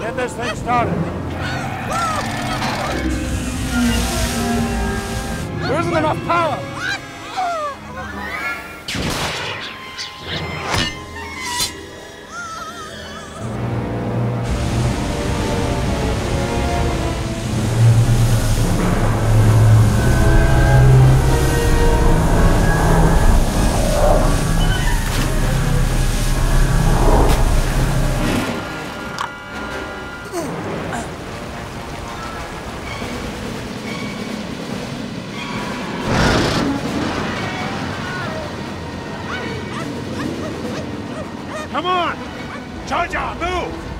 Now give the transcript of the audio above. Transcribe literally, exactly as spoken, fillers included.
Get this thing started. There isn't enough power. Come on! Charge out, move!